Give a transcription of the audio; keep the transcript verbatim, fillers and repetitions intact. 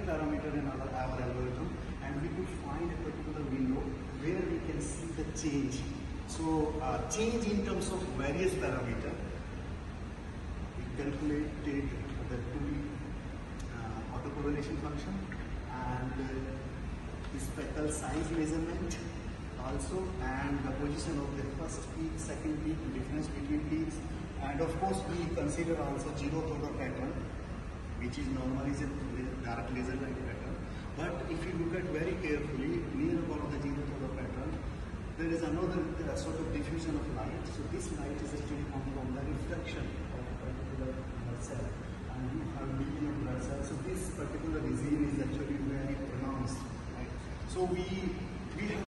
parameter in our, our algorithm, and we could find a particular window where we can see the change. So uh, change in terms of various parameter. We calculated the two D uh, autocorrelation function and uh, the speckle size measurement also, and the position of the first peak, second peak, difference between peaks, and of course we consider also zeroth order pattern, which is normally a dark laser light pattern. But if you look at very carefully near about the zeroth order pattern, there is another uh, sort of diffusion of light. So this light is actually coming from the reflection of a particular blood cell, and you have million of blood cells. So this particular regime is actually very pronounced. Right? So we we have